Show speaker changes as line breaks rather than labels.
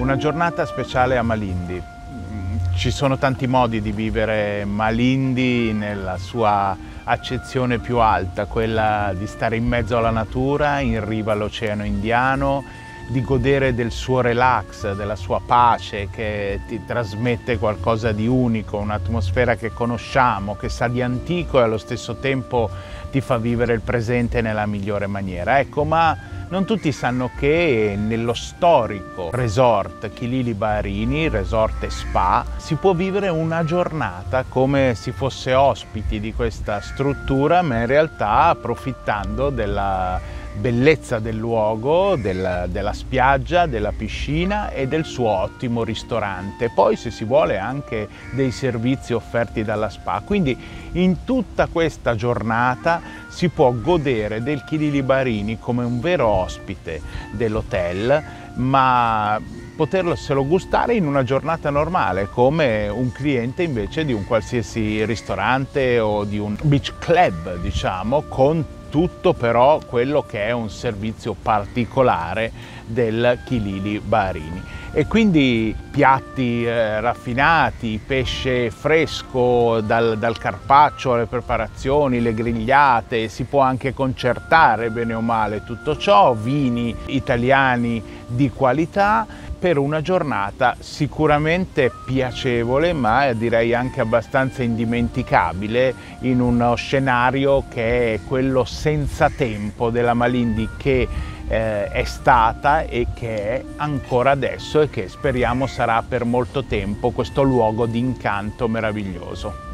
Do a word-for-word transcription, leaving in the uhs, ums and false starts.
Una giornata speciale a Malindi. Ci sono tanti modi di vivere Malindi nella sua accezione più alta, quella di stare in mezzo alla natura, in riva all'Oceano Indiano, di godere del suo relax, della sua pace che ti trasmette qualcosa di unico, un'atmosfera che conosciamo, che sa di antico e allo stesso tempo ti fa vivere il presente nella migliore maniera. Ecco, ma non tutti sanno che nello storico resort Chilili Barini, resort e spa, si può vivere una giornata come si fosse ospiti di questa struttura, ma in realtà approfittando della bellezza del luogo, della, della spiaggia, della piscina e del suo ottimo ristorante. Poi, se si vuole, anche dei servizi offerti dalla spa. Quindi in tutta questa giornata si può godere del Chilili Barini come un vero ospite dell'hotel, ma poterselo gustare in una giornata normale, come un cliente invece di un qualsiasi ristorante o di un beach club, diciamo, con tutto però quello che è un servizio particolare del Chilili Barini. E quindi piatti eh, raffinati, pesce fresco dal, dal carpaccio alle preparazioni, le grigliate, si può anche concertare bene o male tutto ciò, vini italiani di qualità, per una giornata sicuramente piacevole, ma direi anche abbastanza indimenticabile, in uno scenario che è quello senza tempo della Malindi, che eh, è stata e che è ancora adesso e che speriamo sarà per molto tempo questo luogo di incanto meraviglioso.